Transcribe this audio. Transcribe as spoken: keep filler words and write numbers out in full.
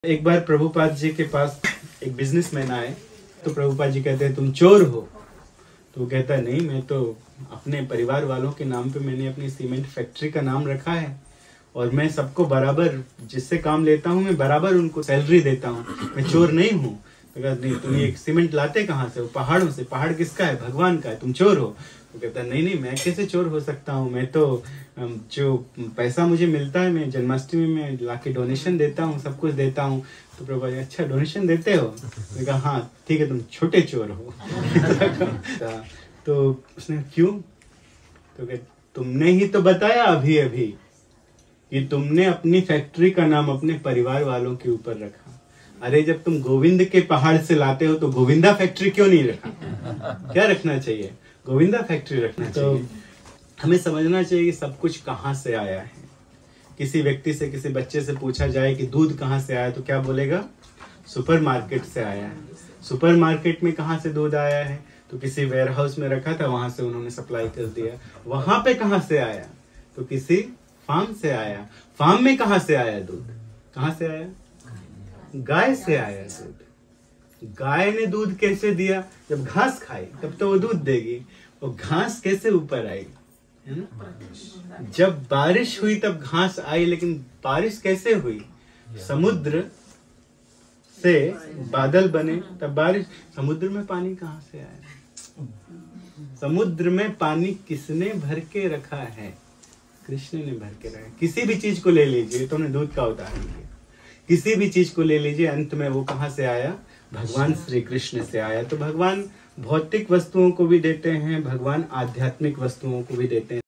एक बार प्रभुपाद जी के पास एक बिजनेसमैन आए तो प्रभुपाद जी कहते हैं तुम चोर हो। तो वो कहता है नहीं, मैं तो अपने परिवार वालों के नाम पे मैंने अपनी सीमेंट फैक्ट्री का नाम रखा है और मैं सबको बराबर जिससे काम लेता हूँ मैं बराबर उनको सैलरी देता हूँ, मैं चोर नहीं हूँ। तो कहता नहीं, तुम ये सीमेंट लाते कहाँ से? वो पहाड़ों से। पहाड़ किसका है? भगवान का है। तुम चोर हो। वो कहता नहीं नहीं, मैं कैसे चोर हो सकता हूँ? मैं तो जो पैसा मुझे मिलता है मैं जन्माष्टमी में लाके डोनेशन देता हूँ, सब कुछ देता हूँ। तो प्रभु जी अच्छा डोनेशन देते हो? मैं कहा हाँ ठीक है, तुम छोटे चोर हो। तो उसने क्यों? तो कह तुमने ही तो बताया अभी अभी कि तुमने अपनी फैक्ट्री का नाम अपने परिवार वालों के ऊपर रखा। अरे जब तुम गोविंद के पहाड़ से लाते हो तो गोविंदा फैक्ट्री क्यों नहीं रखा? क्या रखना चाहिए? गोविंदा फैक्ट्री रखना चाहिए। तो हमें समझना चाहिए कि सब कुछ कहाँ से आया है। किसी व्यक्ति से, किसी बच्चे से पूछा जाए कि दूध कहाँ से आया तो क्या बोलेगा? सुपरमार्केट से आया है। सुपरमार्केट में कहाँ से दूध आया है? तो किसी वेयर हाउस में रखा था, वहां से उन्होंने सप्लाई कर दिया। वहां पे कहाँ से आया? तो किसी फार्म से आया। फार्म में कहाँ से आया दूध? कहाँ से आया? गाय से आया दूध। गाय ने दूध कैसे दिया? जब घास खाई तब तो वो दूध देगी। वो घास कैसे ऊपर आई? है ना? जब बारिश हुई तब घास आई, लेकिन बारिश कैसे हुई? समुद्र से बादल बने तब बारिश। समुद्र में पानी कहाँ से आया? समुद्र में पानी किसने भर के रखा है? कृष्ण ने भर के रखा। किसी भी चीज को ले लीजिए, तुमने दूध का उदाहरण दिया, किसी भी चीज को ले लीजिए, अंत में वो कहाँ से आया? भगवान श्री कृष्ण से आया। तो भगवान भौतिक वस्तुओं को भी देते हैं, भगवान आध्यात्मिक वस्तुओं को भी देते हैं।